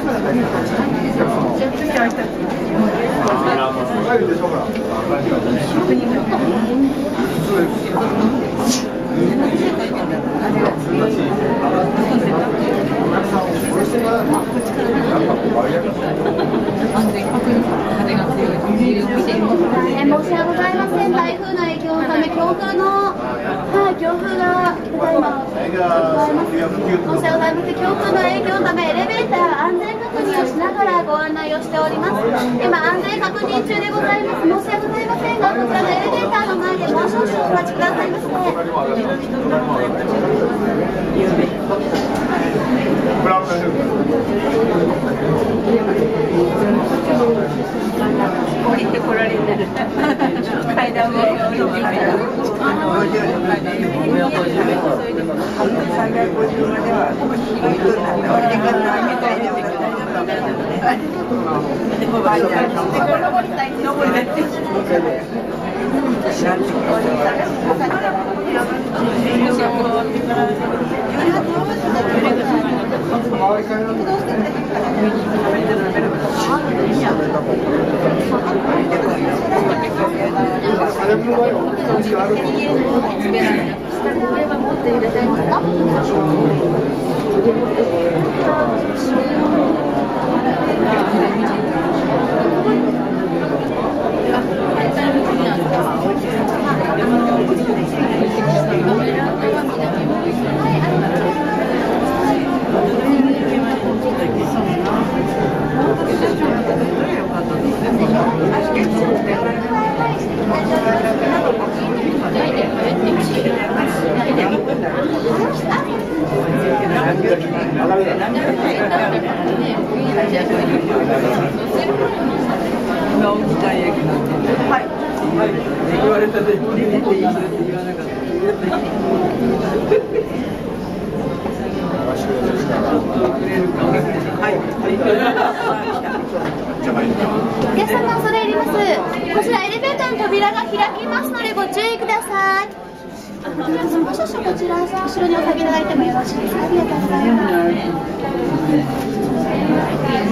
申し訳ございません。台風の影響のため強風の、強風がただいま申し訳ございません。強風の影響のためエレベーター安全確認をしながらご案内をしております。今安全確認中でございます。申し訳ございませんが、こちらのエレベーターの前でもう少々お待ちくださいませ。 降りてこられてる階段を降りてきた言われたで出ていいって言わなかったお客様恐れ入ります。こちらエレベーターの扉が開きますのでご注意ください。お客様ご少々こちら後ろにお下げいただいてもよろしいですか。ありがとうございます。